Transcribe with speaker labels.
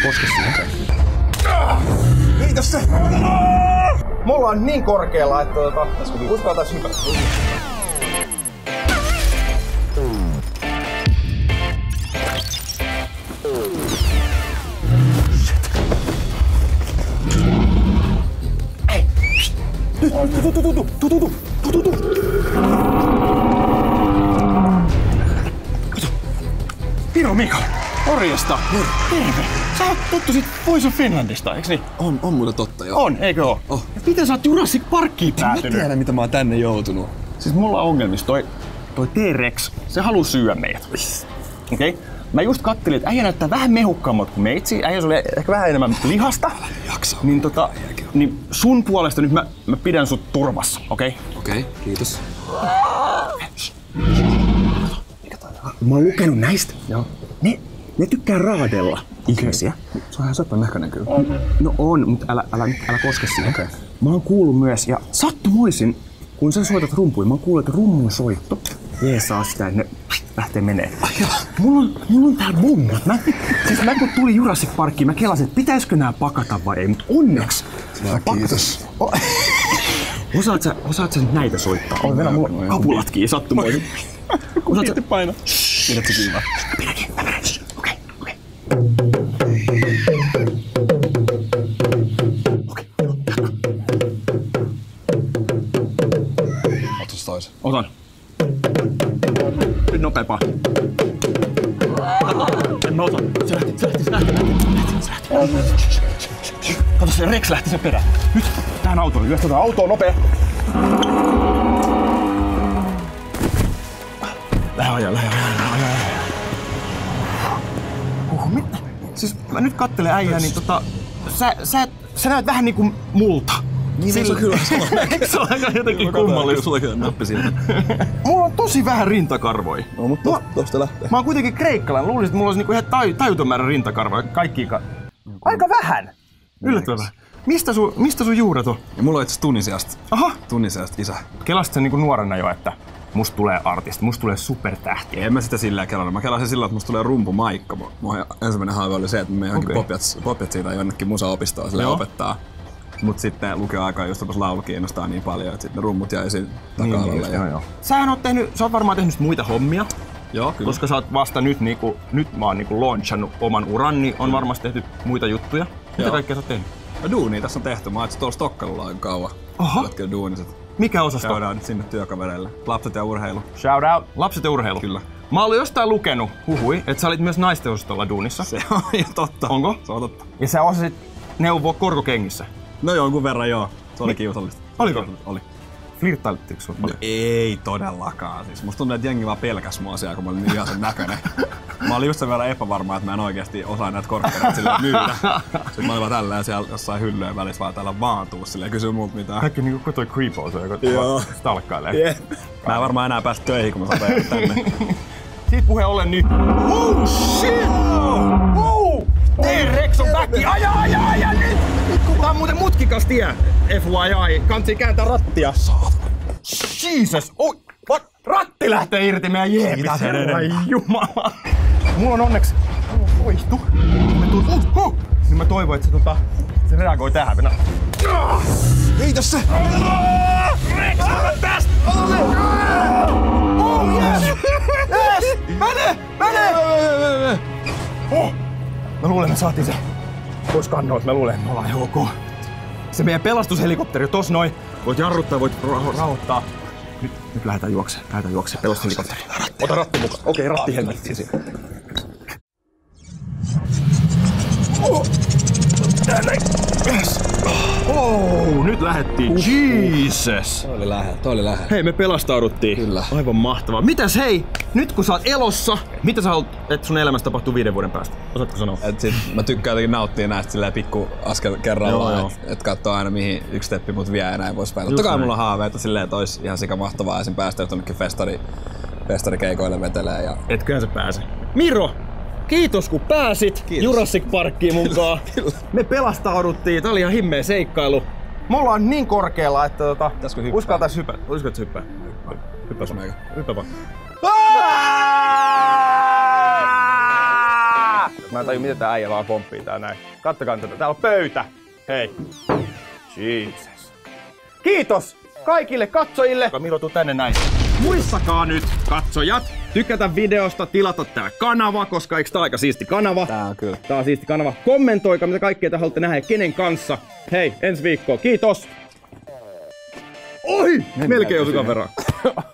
Speaker 1: koske siihen.
Speaker 2: Kiitos se! Me ollaan niin korkealla, että uskaltais hypätä. Hei! Tutu! Viro Mika! Morjesta! Terve! Sä oot tuttu sit Voice of Finlandista, eiks niin?
Speaker 1: On muuten totta, joo.
Speaker 2: On, eikö oo?
Speaker 1: Oh.
Speaker 2: Miten sä oot Jurassic Parkkiin päätynyt?
Speaker 1: Mä tiedän, mitä mä oon tänne joutunut.
Speaker 2: Siis mulla on ongelmissa toi T-Rex, se haluu syödä meidät. Okei? Okay? Mä just kattelin, että äijä näyttää vähän mehukkaammat kuin meitsi. Äijä oli ehkä vähän enemmän lihasta. Niin sun puolesta nyt mä pidän sut turvassa, okei? Okay?
Speaker 1: Okei, kiitos.
Speaker 2: Mä oon lukenut näistä.
Speaker 1: Joo.
Speaker 2: Ne tykkää raadella ihmisiä.
Speaker 1: Se on ihan söpön näköinen kyllä.
Speaker 2: No on, mutta älä koske siihen.
Speaker 1: Okay.
Speaker 2: Mä oon kuullut myös, ja sattumoisin, kun sä soitat rumpuja, mä oon kuullut, että rummun soitto jeesaa sitä, että ne lähtee menee. Mulla on täällä bommat. Mä kun tuli Jurassic Parkkiin, mä kelasin, että pitäisikö nää pakata vai ei, mutta onneksi.
Speaker 1: Kiitos.
Speaker 2: Osaat sä nyt näitä soittaa? On vielä mulla kapulatkin sattumoisin.
Speaker 1: Osaat sä painaa? Pidät sä kiinni?
Speaker 2: Pidäkin, mä menen. Okei.
Speaker 1: Otas toisen.
Speaker 2: Otan. Nyt nopeampaa. En mä otan. Se lähti. Kato, se Rex lähti sen perään. Nyt tähän autoon. Lyöstetään autoon nopea. Lähde ajaa. Mitä? Siis mä nyt kattelen äijää, niin sä näet vähän niinku multa.
Speaker 1: Niin se on kyllä
Speaker 2: Eikö se ole aika jotenkin kummallista?
Speaker 1: Sulla on nappi siinä.
Speaker 2: Mulla on tosi vähän rintakarvoja.
Speaker 1: No, mutta tosta lähtee.
Speaker 2: Mä oon kuitenkin kreikkalainen. Luulisin, että mulla olisi niinku ihan tajuton määrä rintakarvoja. Aika vähän. Yllättävän vähän. Mistä sun juuret on?
Speaker 1: Ja mulla on itse Tunisiasta.
Speaker 2: Aha.
Speaker 1: Tunisiasta isä.
Speaker 2: Kelasit sä niinku nuorena jo, että musta tulee artisti, musta tulee supertähti?
Speaker 1: En mä sitä sillä kelannut. Mä kelasin sillä, että musta tulee rumpumaikka. Mun ensimmäinen haave oli se, että mä johonkin popjat siitä jonnekin musaopistoon sille opettaa. Mut sitten lukioaikaan just rupes laulu kiinnostaa niin paljon, että sitten ne rummut jäi siinä taka-alalle.
Speaker 2: Sä oot varmaan tehnyt muita hommia.
Speaker 1: Joo, kyllä.
Speaker 2: Koska sä oot vasta nyt mä oon launchannut oman uran, niin on varmasti tehty muita juttuja. Mitä kaikkea sä oot tehnyt?
Speaker 1: No duunia tässä on tehty. Mä oon tuolla Stokkalulla aika kauan.
Speaker 2: Aha.
Speaker 1: Kyllä duuniset.
Speaker 2: Mikä osasto?
Speaker 1: Käydään nyt sinne työkavereille. Lapset ja urheilu.
Speaker 2: Shout out. Lapset ja urheilu.
Speaker 1: Kyllä.
Speaker 2: Mä olin jostain lukenut, että sä olit myös naisten osastolla duunissa.
Speaker 1: Se on ihan totta.
Speaker 2: Onko?
Speaker 1: Se on totta.
Speaker 2: Ja sä osasit neuvoa korkokengissä.
Speaker 1: No jonkun verran joo. Se oli kiusallista.
Speaker 2: Oliko?
Speaker 1: Oli.
Speaker 2: Flirttailittiinko sun?
Speaker 1: No ei todellakaan. Siis musta tuntuu, että jengi vaan pelkäs mua asiaa, kun mä olin niin ihan sen näköinen. Mä olin just sen verran epävarma, että mä en oikeesti osaa näitä korkkereita silleen myydä. Sitten mä olin vaan tälleen siellä jossain hyllyjen välissä vaan täällä vaantuu silleen ja kysyy multa mitään.
Speaker 2: Kaikki niinku kun toi creepo se, joka stalkkailee.
Speaker 1: Yeah. Mä en varmaan enää päästä töihin, kun mä saan tehdä tänne.
Speaker 2: Siitä puheen ollen niin... Oh shit! Oh! T-Rex on back! Aja nyt! Tää on muuten mutkikas tie. FYI. Kansi kääntää rattia. Jesus! Oh! What? Ratti lähtee irti meidän jeepistä. Herran jumala. Mulla on onneksi... Poistu. Niin mä toivon, että se reagoi tähän.
Speaker 1: Kiitos se!
Speaker 2: Rex, ota tästä! Ota se! Oh yes! Yes! Mene! Oh! Mä luulen, me saatiin se pois kannoilta. Mä luulen, että me ollaan ihan ok. Se meidän pelastushelikopteri on tos noin. Voit jarruttaa, voit rauhoittaa. Nyt lähdetään juokseen. Pelastushelikopteri. Ota ratti mukaan. Okei, ratti helmettiin siinä. Tänne. Yes. Oh, nyt lähettiin. Jesus.
Speaker 1: Toi oli lähellä.
Speaker 2: Hei, me pelastauduttiin.
Speaker 1: Kyllä.
Speaker 2: Aivan mahtavaa. Mitäs hei, nyt kun sä oot elossa, mitä sä haluat, että sun elämässä tapahtuu 5 vuoden päästä? Osaatko sanoa?
Speaker 1: Mä tykkään jotenkin nauttia näistä silleen pikku askel kerrallaan, että katsoo aina mihin yksi steppi mut vie ja näin poispäin. Totta kai mulla on haaveita silleen, että ois ihan sika mahtavaa esim. Päästä jonnekin festarikeikoille vetelee. Ja...
Speaker 2: Etköhän se pääse. Miro! Kiitos kun pääsit Jurassic Parkkiin mukaan. Me pelastauduttiin, tää oli ihan himmeä seikkailu. Me ollaan niin korkealla, että uskaltais hyppää. Uskaltais hyppää? Hyppää vaan. Mä en tajua, miten tää äijä vaan pomppii tää näin. Kattokaa tätä, täällä on pöytä. Hei. Jesus. Kiitos kaikille katsojille. Milloin tuu tänne näin? Muistakaa nyt, katsojat, tykätä videosta, tilata tää kanava, koska eikö tää aika siisti kanava?
Speaker 1: Tää on kyllä.
Speaker 2: Tää on siisti kanava. Kommentoikaa, mitä kaikkea te haluatte nähdä ja kenen kanssa. Hei, ensi viikkoon. Kiitos! Ohi! Melkein osui kameraan.